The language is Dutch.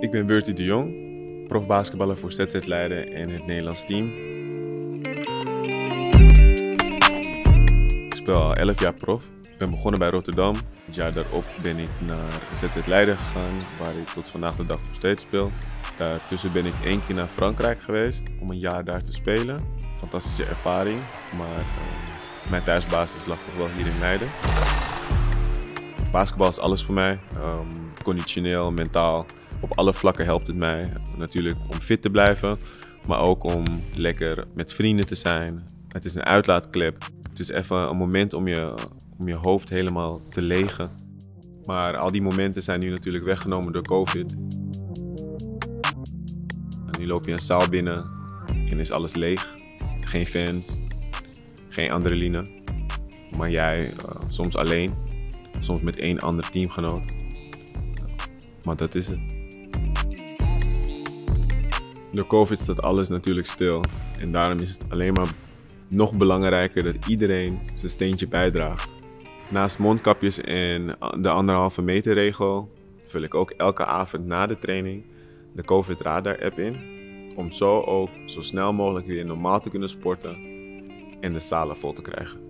Ik ben Bertie de Jong, profbasketballer voor ZZ Leiden en het Nederlands team. Ik speel al 11 jaar prof. Ik ben begonnen bij Rotterdam. Het jaar daarop ben ik naar ZZ Leiden gegaan, waar ik tot vandaag de dag nog steeds speel. Daartussen ben ik 1 keer naar Frankrijk geweest om een jaar daar te spelen. Fantastische ervaring, maar mijn thuisbasis lag toch wel hier in Leiden. Basketbal is alles voor mij. Conditioneel, mentaal, op alle vlakken helpt het mij. Natuurlijk om fit te blijven, maar ook om lekker met vrienden te zijn. Het is een uitlaatklep. Het is even een moment om je hoofd helemaal te legen. Maar al die momenten zijn nu natuurlijk weggenomen door COVID. En nu loop je een zaal binnen en is alles leeg. Geen fans, geen adrenaline, maar jij soms alleen, soms met 1 ander teamgenoot. Maar dat is het. Door COVID staat alles natuurlijk stil en daarom is het alleen maar nog belangrijker dat iedereen zijn steentje bijdraagt. Naast mondkapjes en de 1,5 meter regel vul ik ook elke avond na de training de COVID Radar app in, om zo ook zo snel mogelijk weer normaal te kunnen sporten en de zalen vol te krijgen.